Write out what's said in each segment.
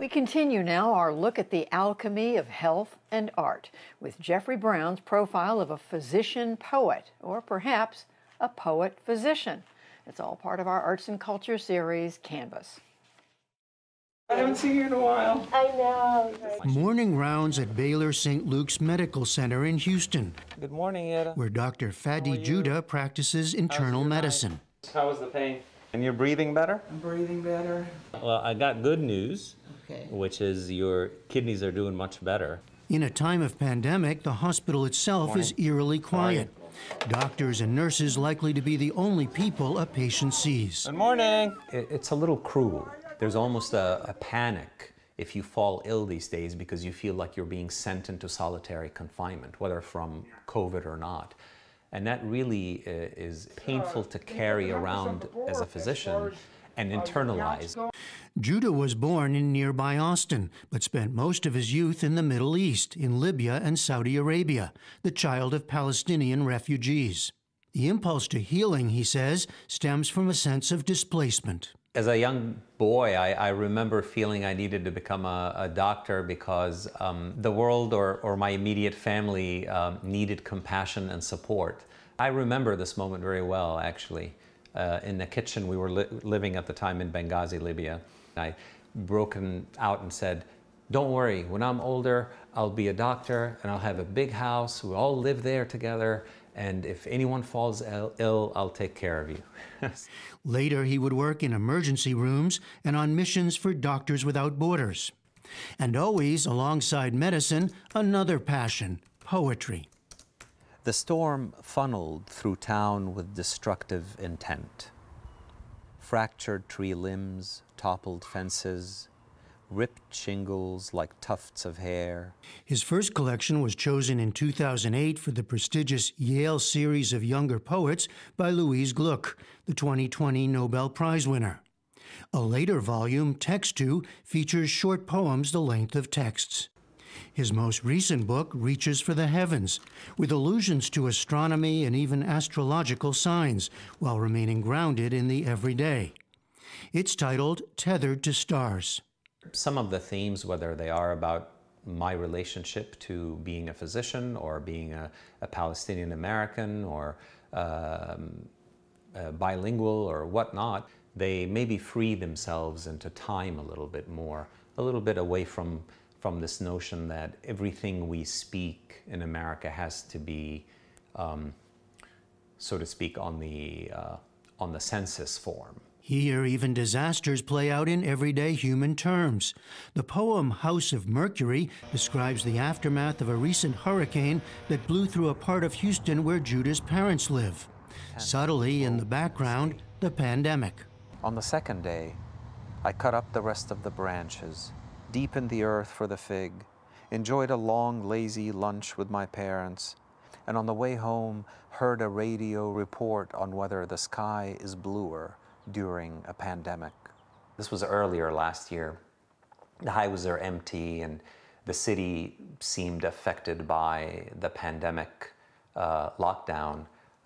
We continue now our look at the alchemy of health and art with Jeffrey Brown's profile of a physician-poet, or perhaps a poet-physician. It's all part of our Arts and Culture series, Canvas. I haven't seen you in a while. I know. Morning rounds at Baylor St. Luke's Medical Center in Houston. Good morning, Eda. Where Dr. Fady Joudah practices internal medicine. How was the pain? And you're breathing better? I'm breathing better. Well, I got good news, Okay. which is your kidneys are doing much better. In a time of pandemic, the hospital itself is eerily quiet. Doctors and nurses likely to be the only people a patient sees. Good morning. It's a little cruel. There's almost a panic if you fall ill these days because you feel like you're being sent into solitary confinement, whether from COVID or not. And that really is painful to carry around as a physician and internalize. Joudah was born in nearby Austin, but spent most of his youth in the Middle East, in Libya and Saudi Arabia, the child of Palestinian refugees. The impulse to healing, he says, stems from a sense of displacement. As a young boy, I remember feeling I needed to become a doctor because the world or my immediate family needed compassion and support. I remember this moment very well, actually. In the kitchen, we were living at the time in Benghazi, Libya. I broken out and said, "Don't worry, when I'm older, I'll be a doctor and I'll have a big house. We'll all live there together. And if anyone falls ill, I'll take care of you." Later, he would work in emergency rooms and on missions for Doctors Without Borders. And always, alongside medicine, another passion, poetry. The storm funneled through town with destructive intent. Fractured tree limbs, toppled fences, ripped shingles like tufts of hair. His first collection was chosen in 2008 for the prestigious Yale Series of Younger Poets by Louise Gluck, the 2020 Nobel Prize winner. A later volume, Text 2, features short poems the length of texts. His most recent book reaches for the heavens, with allusions to astronomy and even astrological signs, while remaining grounded in the everyday. It's titled Tethered to Stars. Some of the themes, whether they are about my relationship to being a physician or being a Palestinian American or bilingual or whatnot, they maybe free themselves into time a little bit more, a little bit away from this notion that everything we speak in America has to be, so to speak, on the census form. Here, even disasters play out in everyday human terms. The poem House of Mercury describes the aftermath of a recent hurricane that blew through a part of Houston where Joudah's parents live. Subtly, in the background, the pandemic. On the second day, I cut up the rest of the branches, deepened the earth for the fig, enjoyed a long, lazy lunch with my parents, and on the way home, heard a radio report on whether the sky is bluer during a pandemic. This was earlier last year. The highways are empty and the city seemed affected by the pandemic lockdown.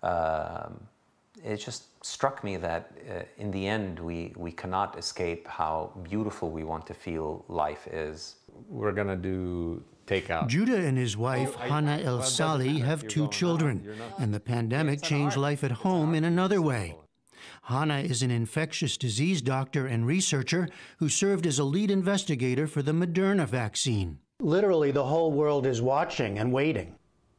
It just struck me that in the end, we cannot escape how beautiful we want to feel life is. We're gonna do takeout. Joudah and his wife, Hana El Sali, have two children, and the pandemic changed life at home in another way. Hana is an infectious disease doctor and researcher who served as a lead investigator for the Moderna vaccine. Literally, the whole world is watching and waiting.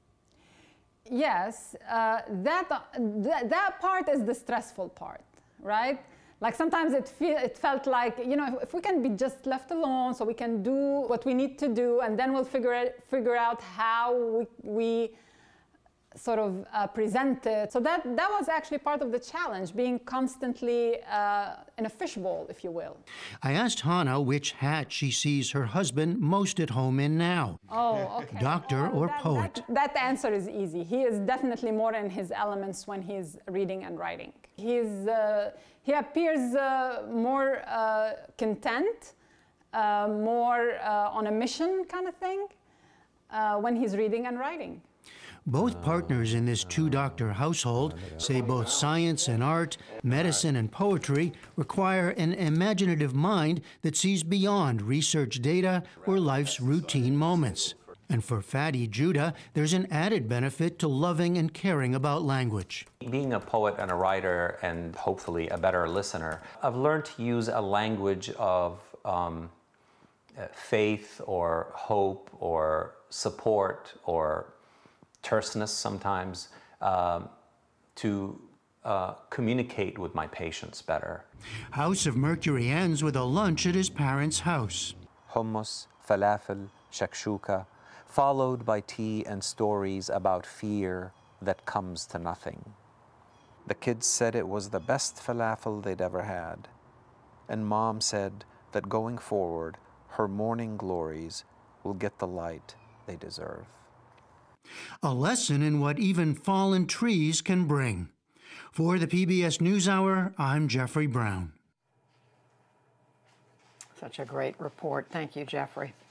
Yes, that part is the stressful part, right? Like sometimes it felt like, you know, if we can be just left alone so we can do what we need to do and then we'll figure out how we sort of present it. So that was actually part of the challenge, being constantly in a fishbowl, if you will. I asked Hana which hat she sees her husband most at home in now. Oh, okay. Doctor or poet? That answer is easy. He is definitely more in his elements when he's reading and writing. He appears more content, more on a mission kind of thing when he's reading and writing. Both partners in this two-doctor household say both science and art, medicine and poetry require an imaginative mind that sees beyond research data or life's routine moments. And for Fady Joudah, there's an added benefit to loving and caring about language. Being a poet and a writer, and hopefully a better listener, I've learned to use a language of faith or hope or support or terseness sometimes to communicate with my patients better. House of Mercury ends with a lunch at his parents' house. Hummus, falafel, shakshuka, followed by tea and stories about fear that comes to nothing. The kids said it was the best falafel they'd ever had. And Mom said that going forward, her morning glories will get the light they deserve. A lesson in what even fallen trees can bring. For the PBS NewsHour, I'm Jeffrey Brown. Such a great report. Thank you, Jeffrey.